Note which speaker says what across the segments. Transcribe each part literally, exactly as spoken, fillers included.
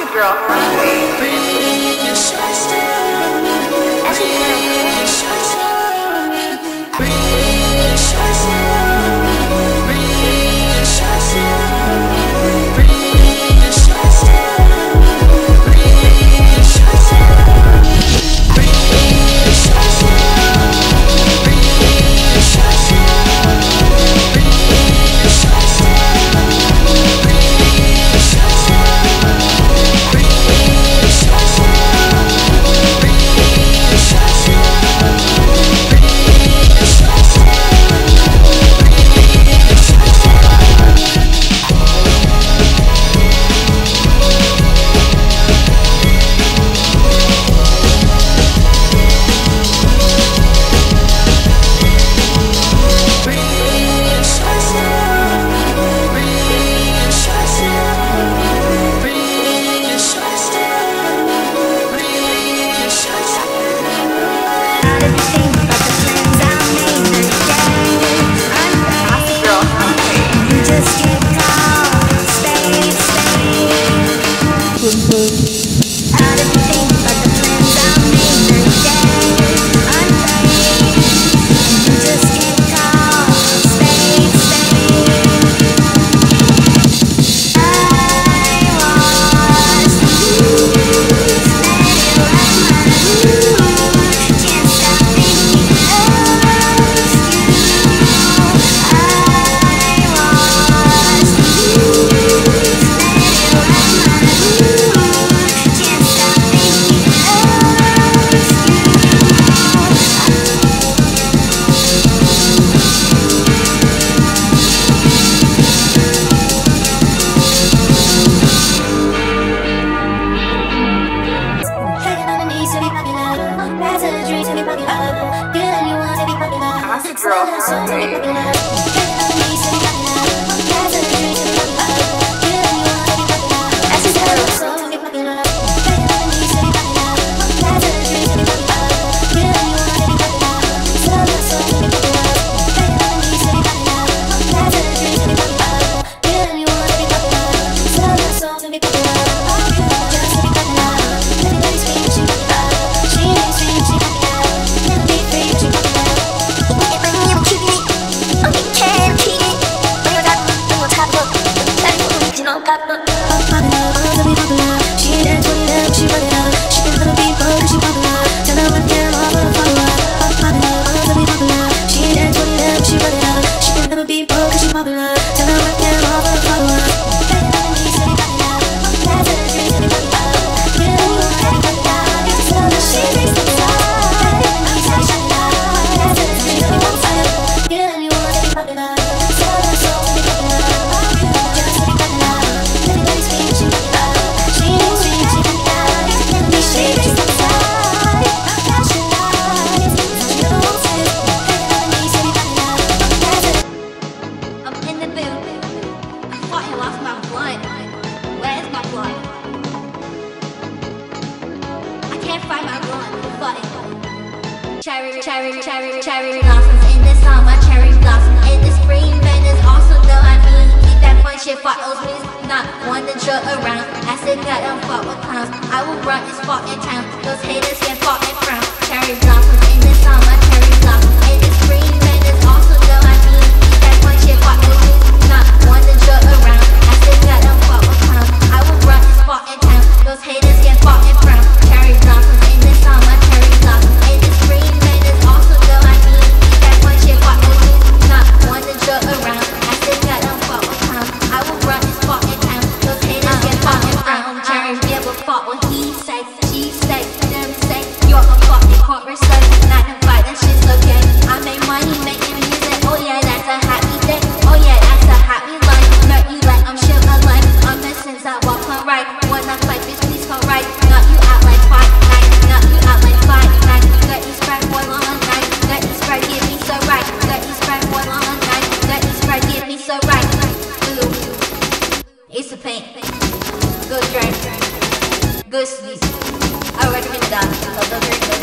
Speaker 1: Cherry, cherry, cherry, cherry blossoms in the summer, cherry blossom in the spring. Man is also though I mean, keep that fun shit for those please. Not one to joke around. I said that I'm fought with clowns. I will run this fought in town. Those haters get fought and frown. Cherry blossoms in the summer, cherry blossom in the spring. Man is also though I mean, keep that fun shit for those please. Not one to joke around. I said that I'm fought with clowns. I will run this fought in town. Those haters get fought and frown. Cherry blossoms in the summer, cherry blossom in the spring. Man is also though I mean, keep that fun shit for those please. Not one to joke around. I said that I'm fought with clowns. I will run this fought in town. Those haters get fought and frown. Cherry never fought what he say, she say, them say. You're a fucking corporate slave. Not to fight, that shit's okay. I make money making music. Oh yeah, that's a happy day. Oh yeah, that's a happy life. Met you like I'm shit alive. I'm there since I walk on right. When I fight, bitch, please come right. Not you out like five nights. Not you out like five nights. Let me spread one on a night. Let me spread, give me so right. Let me spread one on a night. Let me spread, give me so right. Ooh, it's a pain. Good drink. Good sleep. I recommend that. Cause those are good.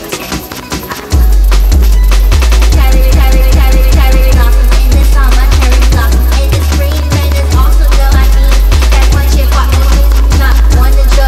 Speaker 1: Cherry, cherry, cherry, cherry blossoms in the summer, cherry blossoms in the spring. Man is also though I mean, keep that one shit for me. Not one to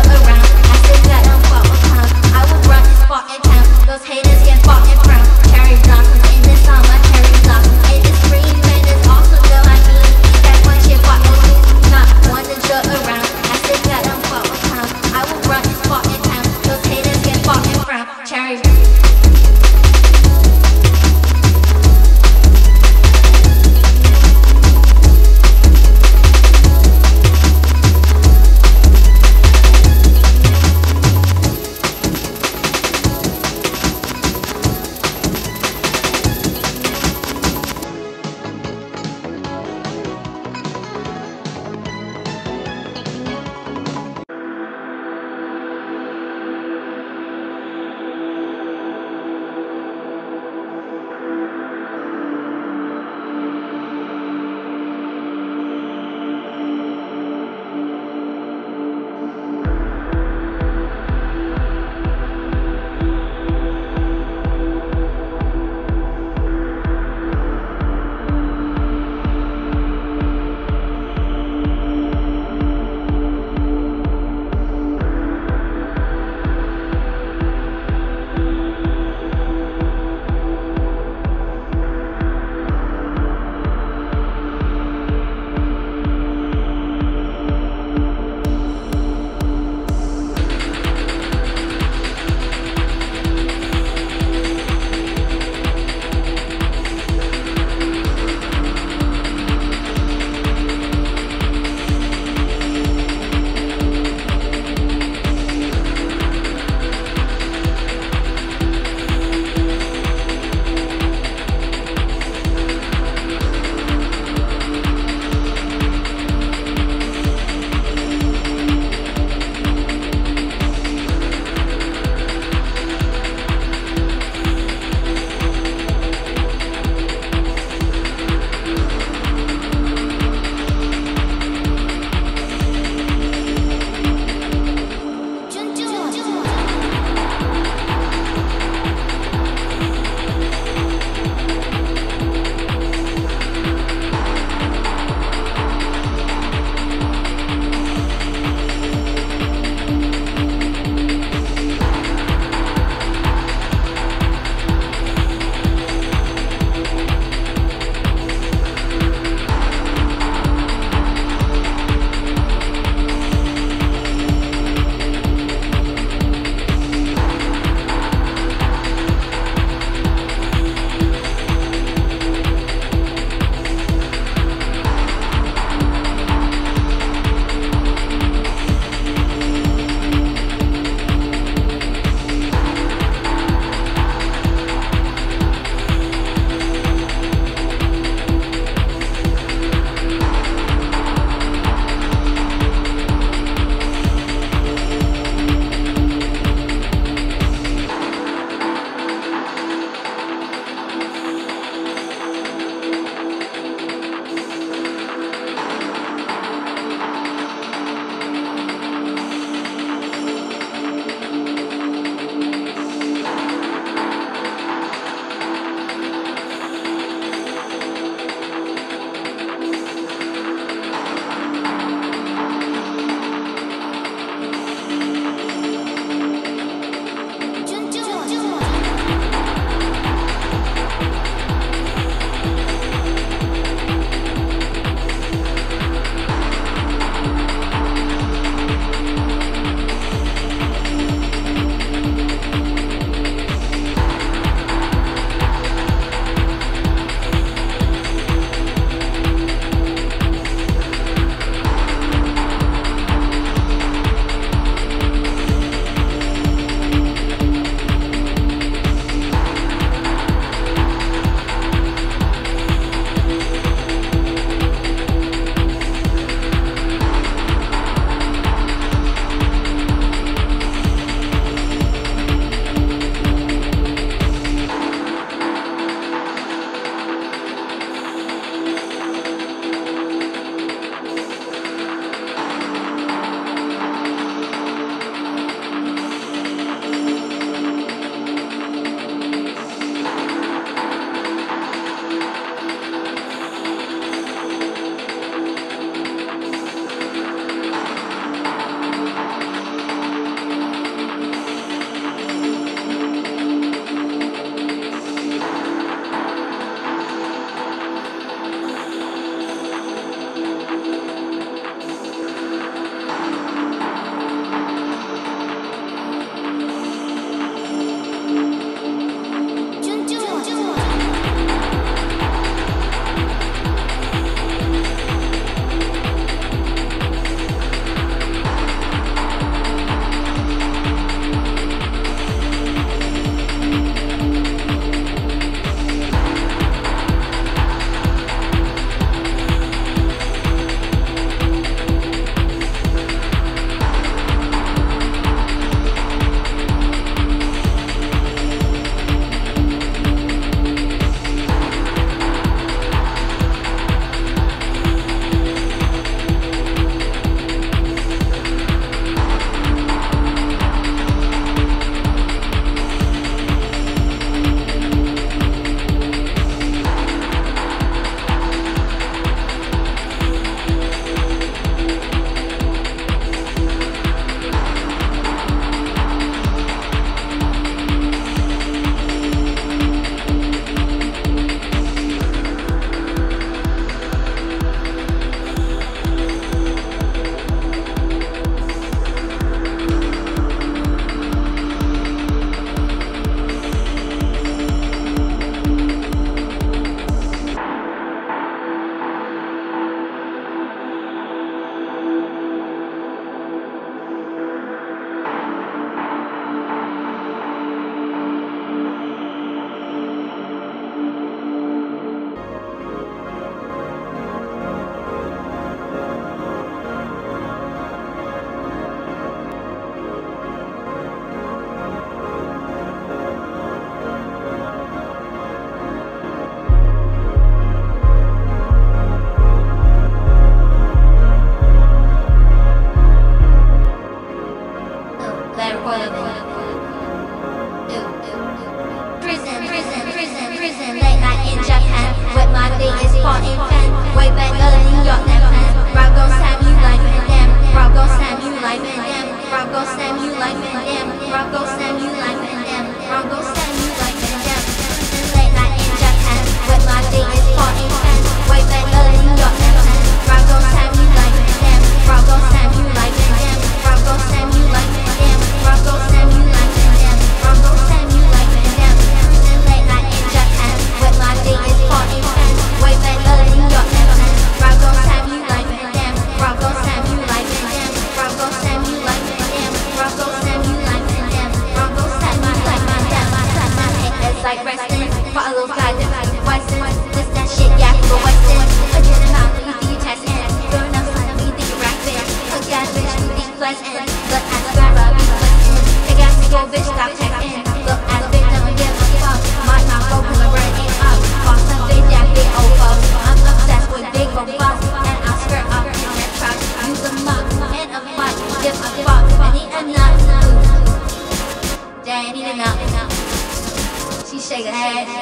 Speaker 1: shake a head.